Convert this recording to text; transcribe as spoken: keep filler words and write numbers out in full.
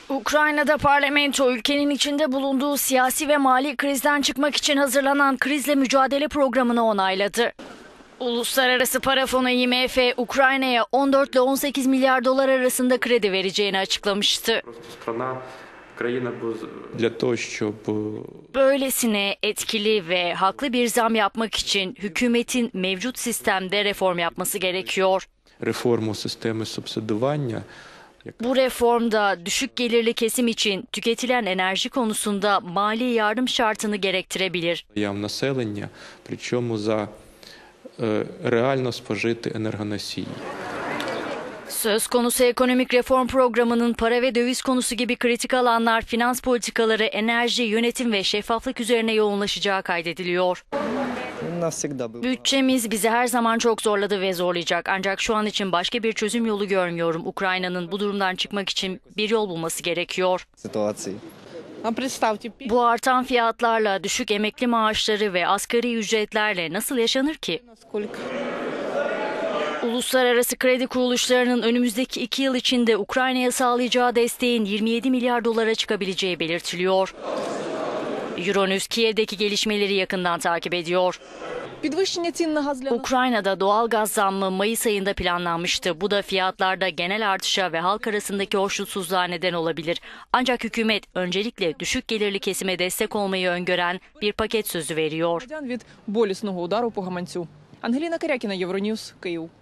Ukrayna'da parlamento ülkenin içinde bulunduğu siyasi ve mali krizden çıkmak için hazırlanan krizle mücadele programını onayladı. Uluslararası Para Fonu I M F, Ukrayna'ya on dört ile on sekiz milyar dolar arasında kredi vereceğini açıklamıştı. Böylesine etkili ve haklı bir zam yapmak için hükümetin mevcut sistemde reform yapması gerekiyor. Reformu sistemi subsidування. Bu reformda düşük gelirli kesim için tüketilen enerji konusunda mali yardım şartını gerektirebilir. Населення, причому за реально спожиті енергоносії. Söz konusu ekonomik reform programının para ve döviz konusu gibi kritik alanlar, finans politikaları, enerji, yönetim ve şeffaflık üzerine yoğunlaşacağı kaydediliyor. Bütçemiz bizi her zaman çok zorladı ve zorlayacak. Ancak şu an için başka bir çözüm yolu görmüyorum. Ukrayna'nın bu durumdan çıkmak için bir yol bulması gerekiyor. Bu artan fiyatlarla, düşük emekli maaşları ve asgari ücretlerle nasıl yaşanır ki? Uluslararası kredi kuruluşlarının önümüzdeki iki yıl içinde Ukrayna'ya sağlayacağı desteğin yirmi yedi milyar dolara çıkabileceği belirtiliyor. Euronews Kiev'deki gelişmeleri yakından takip ediyor. Ukrayna'da doğal gaz zammı Mayıs ayında planlanmıştı. Bu da fiyatlarda genel artışa ve halk arasındaki hoşnutsuzluğa neden olabilir. Ancak hükümet öncelikle düşük gelirli kesime destek olmayı öngören bir paket sözü veriyor. Ангеліна Карякіна, Євроньюз, Київ.